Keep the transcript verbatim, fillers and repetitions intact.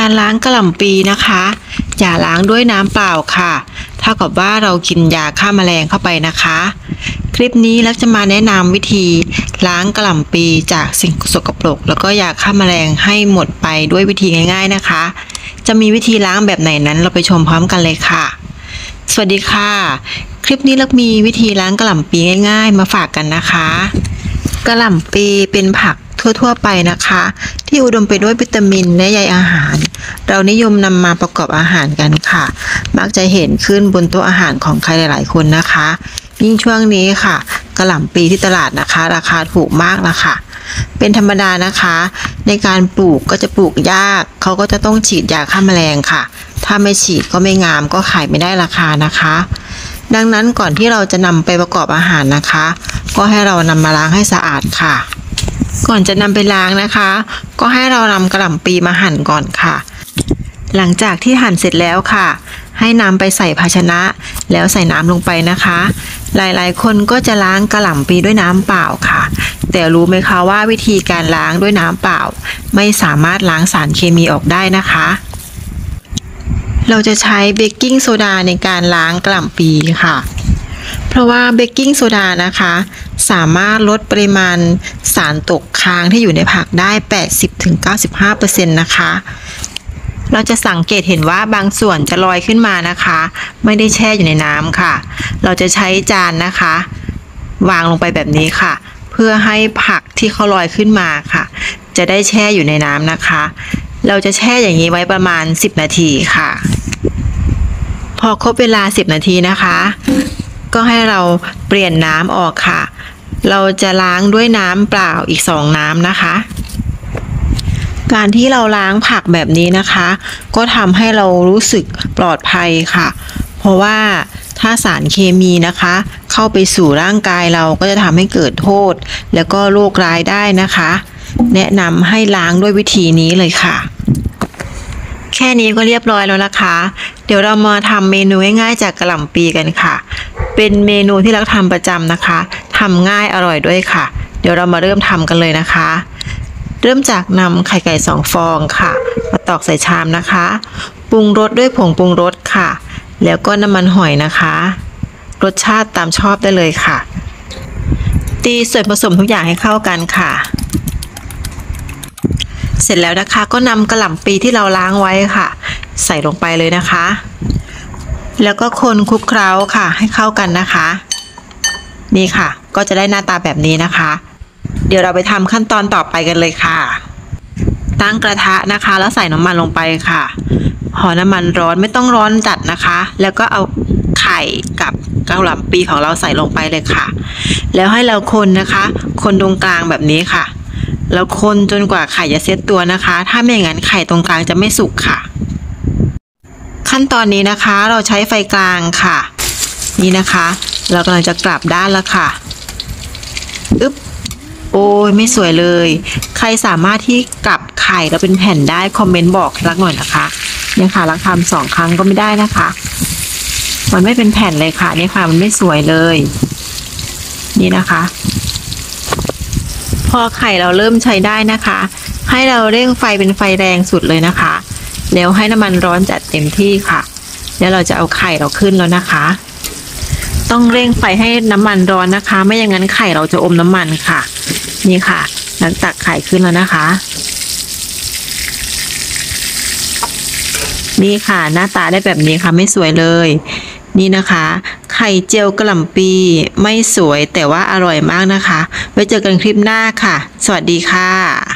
การล้างกะหล่ำปีนะคะอย่าล้างด้วยน้ำเปล่าค่ะเท่ากับว่าเรากินยาฆ่าแมลงเข้าไปนะคะคลิปนี้ลักจะมาแนะนำวิธีล้างกะหล่ำปีจากสิ่งสกปรกแล้วก็ยาฆ่าแมลงให้หมดไปด้วยวิธีง่ายๆนะคะจะมีวิธีล้างแบบไหนนั้นเราไปชมพร้อมกันเลยค่ะสวัสดีค่ะคลิปนี้ลักมีวิธีล้างกะหล่ำปีง่ายๆมาฝากกันนะคะกะหล่ำปีเป็นผักทั่วๆไปนะคะที่อุดมไปด้วยวิตามินและใยอาหารเรานิยมนำมาประกอบอาหารกันค่ะมักจะเห็นขึ้นบนโต๊ะอาหารของใครหลายๆคนนะคะยิ่งช่วงนี้ค่ะกะหล่ำปีที่ตลาดนะคะราคาถูกมากนะคะเป็นธรรมดานะคะในการปลูกก็จะปลูกยากเขาก็จะต้องฉีดยาฆ่าแมลงค่ะถ้าไม่ฉีดก็ไม่งามก็ขายไม่ได้ราคานะคะดังนั้นก่อนที่เราจะนำไปประกอบอาหารนะคะก็ให้เรานำมาล้างให้สะอาดค่ะก่อนจะนำไปล้างนะคะก็ให้เรานำกะหล่ำปีมาหั่นก่อนค่ะหลังจากที่หั่นเสร็จแล้วค่ะให้นำไปใส่ภาชนะแล้วใส่น้ำลงไปนะคะหลายๆคนก็จะล้างกะหล่ำปีด้วยน้ำเปล่าค่ะแต่รู้ไหมคะว่าวิธีการล้างด้วยน้ำเปล่าไม่สามารถล้างสารเคมีออกได้นะคะเราจะใช้เบกกิ้งโซดาในการล้างกะหล่ำปีค่ะเพราะว่าเบกกิ้งโซดานะคะสามารถลดปริมาณสารตกค้างที่อยู่ในผักได้ แปดสิบถึงเก้าสิบห้าเปอร์เซ็นต์ นะคะเราจะสังเกตเห็นว่าบางส่วนจะลอยขึ้นมานะคะไม่ได้แช่อยู่ในน้ำค่ะเราจะใช้จานนะคะวางลงไปแบบนี้ค่ะเพื่อให้ผักที่เขาลอยขึ้นมาค่ะจะได้แช่อยู่ในน้ำนะคะเราจะแช่อย่างนี้ไว้ประมาณสิบนาทีค่ะพอครบเวลาสิบนาทีนะคะก็ให้เราเปลี่ยนน้ำออกค่ะเราจะล้างด้วยน้ำเปล่าอีกสองน้ำนะคะการที่เราล้างผักแบบนี้นะคะก็ทำให้เรารู้สึกปลอดภัยค่ะเพราะว่าถ้าสารเคมีนะคะเข้าไปสู่ร่างกายเราก็จะทำให้เกิดโทษแล้วก็โรคร้ายได้นะคะแนะนำให้ล้างด้วยวิธีนี้เลยค่ะแค่นี้ก็เรียบร้อยแล้วนะคะเดี๋ยวเรามาทำเมนูง่ายๆจากกะหล่ำปีกันค่ะเป็นเมนูที่เราทำประจำนะคะทำง่ายอร่อยด้วยค่ะเดี๋ยวเรามาเริ่มทำกันเลยนะคะเริ่มจากนำไข่ไก่สองฟองค่ะมาตอกใส่ชามนะคะปรุงรสด้วยผงปรุงรสค่ะแล้วก็น้ำมันหอยนะคะรสชาติตามชอบได้เลยค่ะตีส่วนผสมทุกอย่างให้เข้ากันค่ะเสร็จแล้วนะคะก็นำกะหล่ำปีที่เราล้างไว้ค่ะใส่ลงไปเลยนะคะแล้วก็คนคลุกเคล้าค่ะให้เข้ากันนะคะนี่ค่ะก็จะได้หน้าตาแบบนี้นะคะเดี๋ยวเราไปทำขั้นตอนต่อไปกันเลยค่ะตั้งกระทะนะคะแล้วใส่น้ำมันลงไปค่ะพอน้ำมันร้อนไม่ต้องร้อนจัดนะคะแล้วก็เอาไข่กับกะหล่ำปีของเราใส่ลงไปเลยค่ะแล้วให้เราคนนะคะคนตรงกลางแบบนี้ค่ะแล้วคนจนกว่าไข่จะเซตตัวนะคะถ้าไม่อย่างนั้นไข่ตรงกลางจะไม่สุกค่ะขั้นตอนนี้นะคะเราใช้ไฟกลางค่ะนี่นะคะเรากำลังจะกลับด้านแล้วค่ะอึ๊บโอ้ยไม่สวยเลยใครสามารถที่กลับไข่แล้วเป็นแผ่นได้คอมเมนต์บอกรักหน่อยนะคะเนี่ยค่ะรักทำสองครั้งก็ไม่ได้นะคะมันไม่เป็นแผ่นเลยค่ะนี่ค่ะมันไม่สวยเลยนี่นะคะพอไข่เราเริ่มใช้ได้นะคะให้เราเร่งไฟเป็นไฟแรงสุดเลยนะคะแล้วให้น้ำมันร้อนจัดเต็มที่ค่ะแล้วเราจะเอาไข่เราขึ้นแล้วนะคะต้องเร่งไฟให้น้ำมันร้อนนะคะไม่อย่างนั้นไข่เราจะอมน้ำมันค่ะนี่ค่ะหลังตักไข่ขึ้นแล้วนะคะนี่ค่ะหน้าตาได้แบบนี้ค่ะไม่สวยเลยนี่นะคะไข่เจียวกะหล่ำปีไม่สวยแต่ว่าอร่อยมากนะคะไว้เจอกันคลิปหน้าค่ะสวัสดีค่ะ